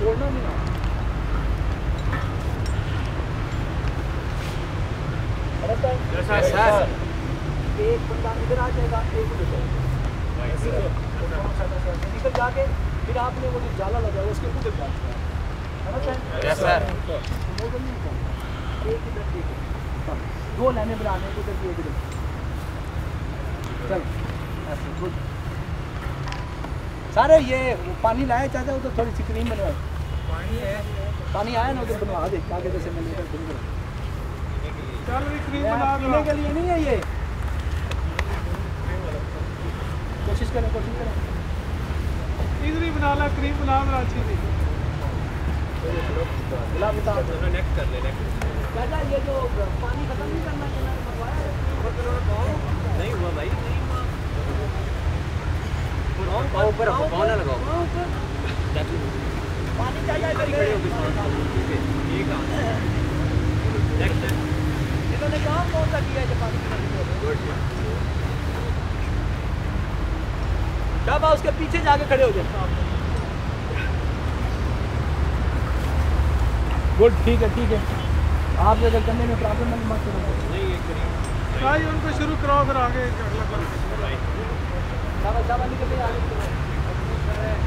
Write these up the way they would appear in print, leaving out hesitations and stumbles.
छोड़ना नहीं ना। सर एक बंदा इधर आ जाएगा, एक उधर निकल जाके फिर आपने वो जो जाला लगा उसके उधर जाना है सर। एक इधर ठीक है, दो लाइनें बनाने उधर की एक इधर। चल ऐसे गुड। सारे ये पानी लाए चाचा, उधर थोड़ी सी क्रीम बनवाए। पानी आया ना उधर बनवा दे आगे जैसे मैं लेकर चल क्रीम बना पीने के लिए नहीं है ये। कोशिश करें इधर ही बना ला, क्रीम बना अच्छी थी। नेक्स्ट कर ले चाचा, ये जो पानी खत्म नहीं करना नहीं हुआ भाई, नहीं हुआ ऊपर लगाओ पानी चाहिए इन्होंने काम कौन सा किया है पानी। कब उसके पीछे जाके खड़े हो जाए। गुड, ठीक है आप अगर करने में प्रॉब्लम है मत करो। नहीं ये करिए उनको शुरू कराओ, फिर आगे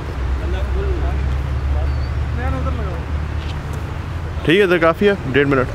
ठीक है, तो काफ़ी है 1.5 मिनट।